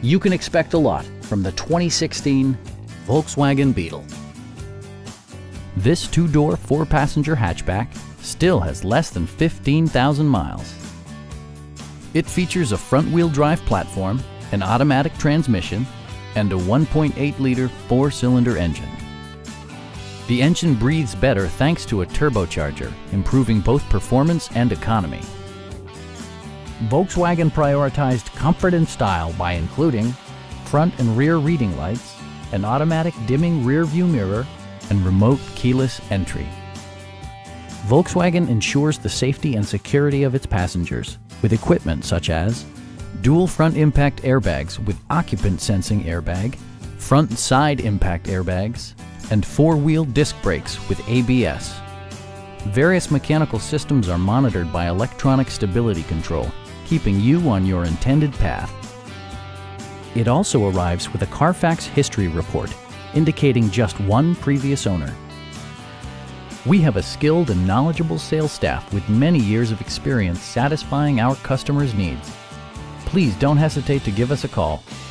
You can expect a lot from the 2016 Volkswagen Beetle. This two-door, four-passenger hatchback still has less than 15,000 miles. It features a front-wheel drive platform, an automatic transmission, and a 1.8-liter four-cylinder engine. The engine breathes better thanks to a turbocharger, improving both performance and economy. Volkswagen prioritized comfort and style by including front and rear reading lights, an automatic dimming rear-view mirror, and remote keyless entry. Volkswagen ensures the safety and security of its passengers with equipment such as dual front impact airbags with occupant sensing airbag, front and side impact airbags, and four-wheel disc brakes with ABS. Various mechanical systems are monitored by electronic stability control, keeping you on your intended path. It also arrives with a Carfax history report, indicating just one previous owner. We have a skilled and knowledgeable sales staff with many years of experience satisfying our customers' needs. Please don't hesitate to give us a call.